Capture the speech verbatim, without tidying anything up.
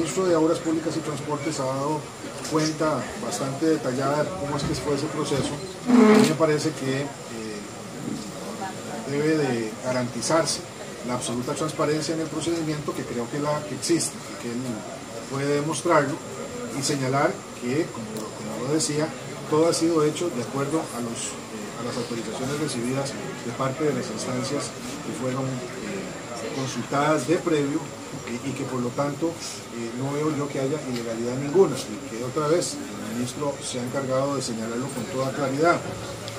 ministro de Obras Públicas y Transportes ha dado cuenta bastante detallada de cómo es que fue ese proceso. A mí me parece que eh, debe de garantizarse la absoluta transparencia en el procedimiento, que creo que, la, que existe y que él puede demostrarlo, y señalar que, como, como lo decía, todo ha sido hecho de acuerdo a, los, eh, a las autorizaciones recibidas de parte de las instancias que fueron eh, consultadas de previo, eh, y que por lo tanto eh, no veo yo que haya ilegalidad ninguna, y que otra vez el ministro se ha encargado de señalarlo con toda claridad.